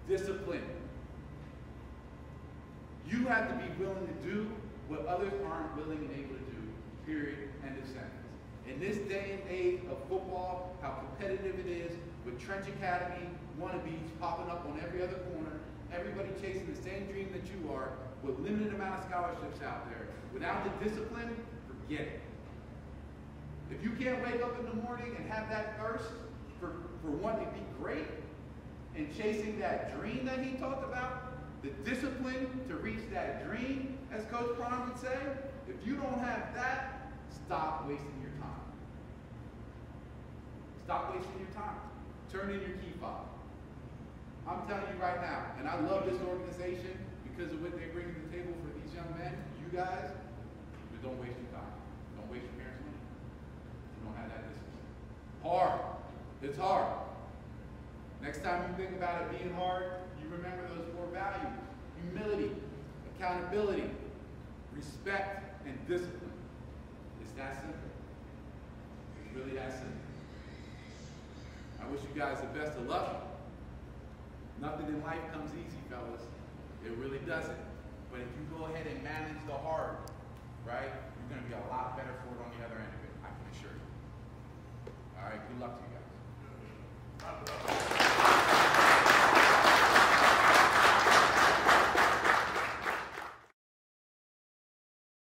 Discipline. You have to be willing to do what others aren't willing and able to do, period, end of sentence. In this day and age of football, how competitive it is, with Trench Academy wannabes popping up on every other corner, everybody chasing the same dream that you are, with limited amount of scholarships out there. Without the discipline, forget it. If you can't wake up in the morning and have that thirst for wanting to be great and chasing that dream that he talked about, the discipline to reach that dream, as Coach Prime would say, if you don't have that, stop wasting your time. Stop wasting your time. Turn in your key fob. I'm telling you right now, and I love this organization because of what they bring to the table for these young men, you guys, but don't waste your time. Don't waste your parents' money. You don't have that discipline. Hard. It's hard. Next time you think about it being hard, you remember those 4 values. Humility, accountability, respect, and discipline. It's that simple. It's really that simple. I wish you guys the best of luck. Nothing in life comes easy, fellas. It really doesn't. But if you go ahead and manage the hard, right, you're going to be a lot better for it on the other end of it, I can assure you. All right, good luck to you guys.